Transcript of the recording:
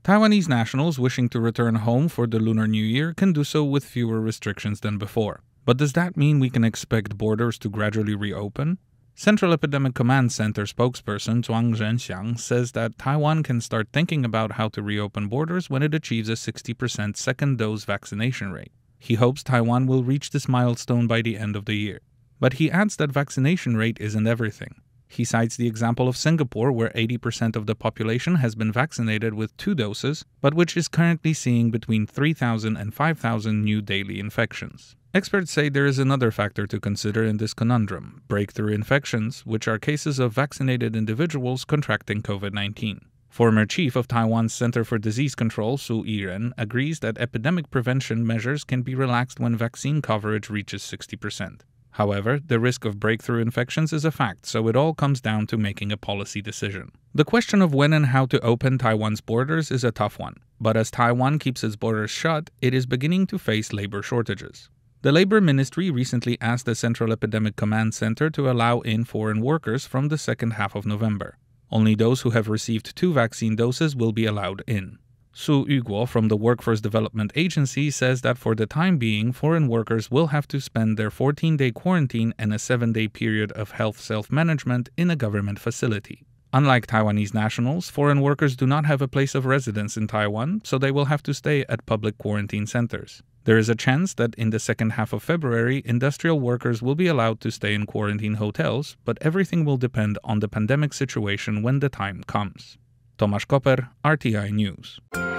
Taiwanese nationals wishing to return home for the Lunar New Year can do so with fewer restrictions than before. But does that mean we can expect borders to gradually reopen? Central Epidemic Command Center spokesperson Zhuang Zhenxiang says that Taiwan can start thinking about how to reopen borders when it achieves a 60% second dose vaccination rate. He hopes Taiwan will reach this milestone by the end of the year. But he adds that vaccination rate isn't everything. He cites the example of Singapore, where 80% of the population has been vaccinated with 2 doses, but which is currently seeing between 3,000 and 5,000 new daily infections. Experts say there is another factor to consider in this conundrum: breakthrough infections, which are cases of vaccinated individuals contracting COVID-19. Former chief of Taiwan's Center for Disease Control, Su Yiren, agrees that epidemic prevention measures can be relaxed when vaccine coverage reaches 60%. However, the risk of breakthrough infections is a fact, so it all comes down to making a policy decision. The question of when and how to open Taiwan's borders is a tough one, but as Taiwan keeps its borders shut, it is beginning to face labor shortages. The Labor Ministry recently asked the Central Epidemic Command Center to allow in foreign workers from the second half of November. Only those who have received 2 vaccine doses will be allowed in. Su Yuguo from the Workforce Development Agency says that for the time being, foreign workers will have to spend their 14-day quarantine and a 7-day period of health self-management in a government facility. Unlike Taiwanese nationals, foreign workers do not have a place of residence in Taiwan, so they will have to stay at public quarantine centers. There is a chance that in the second half of February, industrial workers will be allowed to stay in quarantine hotels, but everything will depend on the pandemic situation when the time comes. Tomasz Koper, RTI News.